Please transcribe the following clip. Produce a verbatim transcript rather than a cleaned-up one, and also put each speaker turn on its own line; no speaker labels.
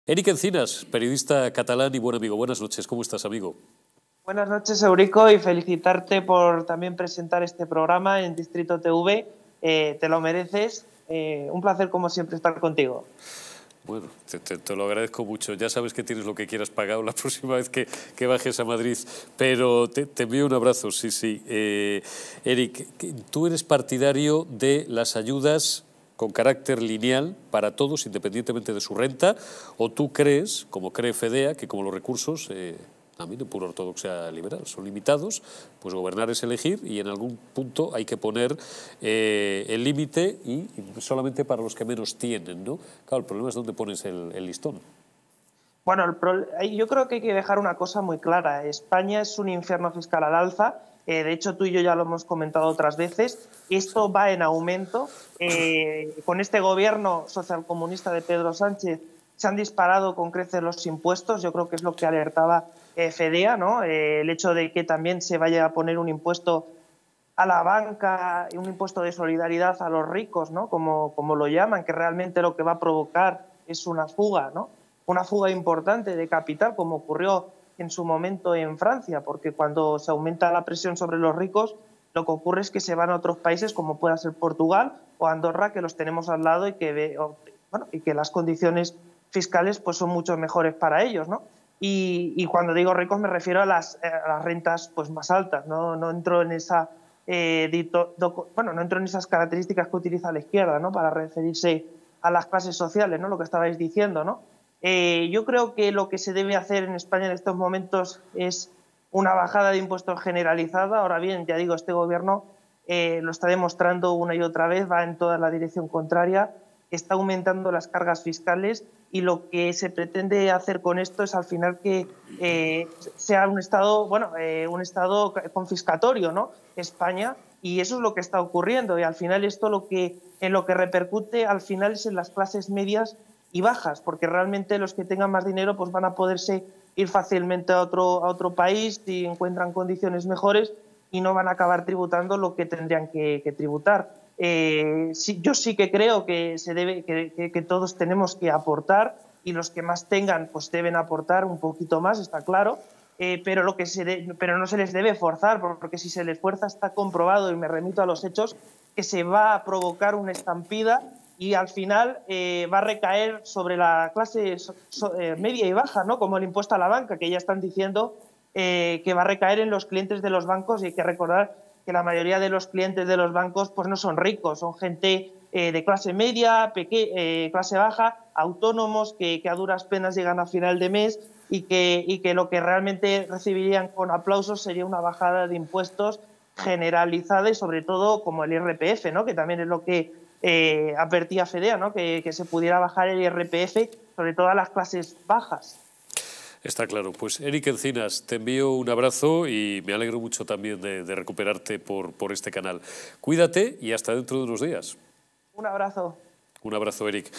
Eric Encinas, periodista catalán y buen amigo. Buenas noches, ¿cómo estás, amigo?
Buenas noches, Eurico, y felicitarte por también presentar este programa en Distrito T V. Eh, te lo mereces. Eh, un placer, como siempre, estar contigo.
Bueno, te, te, te lo agradezco mucho. Ya sabes que tienes lo que quieras pagado la próxima vez que, que bajes a Madrid, pero te, te envío un abrazo, sí, sí. Eh, Eric, tú eres partidario de las ayudas con carácter lineal para todos, independientemente de su renta, o tú crees, como cree FEDEA, que como los recursos, eh, también de pura ortodoxia liberal, son limitados, pues gobernar es elegir y en algún punto hay que poner eh, el límite y, y solamente para los que menos tienen, ¿no? Claro, el problema es dónde pones el, el listón.
Bueno, el pro... yo creo que hay que dejar una cosa muy clara. España es un infierno fiscal al alza. Eh, de hecho, tú y yo ya lo hemos comentado otras veces. Esto va en aumento. Eh, con este gobierno socialcomunista de Pedro Sánchez se han disparado con creces los impuestos. Yo creo que es lo que alertaba eh, FEDEA, ¿no? Eh, el hecho de que también se vaya a poner un impuesto a la banca, un impuesto de solidaridad a los ricos, ¿no? Como, como lo llaman, que realmente lo que va a provocar es una fuga, ¿no? Una fuga importante de capital, como ocurrió en su momento en Francia, porque cuando se aumenta la presión sobre los ricos, lo que ocurre es que se van a otros países como pueda ser Portugal o Andorra, que los tenemos al lado y que, bueno, y que las condiciones fiscales pues, son mucho mejores para ellos, ¿no? Y, y cuando digo ricos me refiero a las, a las rentas pues, más altas, ¿no? No entro en esa Eh, dito, do, bueno, no entro en esas características que utiliza la izquierda, ¿no? Para referirse a las clases sociales, ¿no? Lo que estabais diciendo, ¿no? Eh, yo creo que lo que se debe hacer en España en estos momentos es una bajada de impuestos generalizada. Ahora bien, ya digo, este gobierno eh, lo está demostrando una y otra vez, va en toda la dirección contraria, está aumentando las cargas fiscales y lo que se pretende hacer con esto es al final que eh, sea un Estado, bueno, eh, un Estado confiscatorio, ¿no? España, y eso es lo que está ocurriendo y al final esto lo que, en lo que repercute al final es en las clases medias y bajas, porque realmente los que tengan más dinero pues van a poderse ir fácilmente a otro, a otro país si encuentran condiciones mejores y no van a acabar tributando lo que tendrían que, que tributar. Eh, sí, yo sí que creo que, se debe, que, que, que todos tenemos que aportar y los que más tengan pues deben aportar un poquito más, está claro, eh, pero, lo que se de, pero no se les debe forzar, porque si se les fuerza está comprobado, y me remito a los hechos, que se va a provocar una estampida y al final eh, va a recaer sobre la clase so, so, eh, media y baja, ¿no? Como el impuesto a la banca, que ya están diciendo eh, que va a recaer en los clientes de los bancos, y hay que recordar que la mayoría de los clientes de los bancos pues no son ricos, son gente eh, de clase media, eh, clase baja, autónomos que, que a duras penas llegan a final de mes y que, y que lo que realmente recibirían con aplausos sería una bajada de impuestos generalizada y sobre todo como el I R P F, ¿no? Que también es lo que eh, advertía FEDEA, ¿no? que, que se pudiera bajar el I R P F sobre todo a las clases bajas.
Está claro. Pues Eric Encinas, te envío un abrazo y me alegro mucho también de, de recuperarte por, por este canal. Cuídate y hasta dentro de unos días.
Un abrazo.
Un abrazo, Eric.